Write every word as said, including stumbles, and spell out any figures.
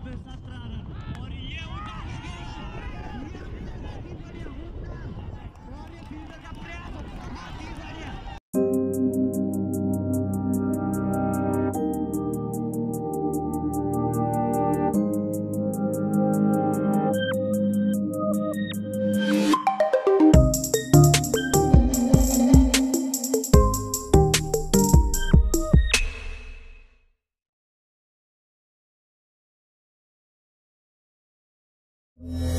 पे सत्रह रन और ये और ये फील्डर का प्रयास Yeah.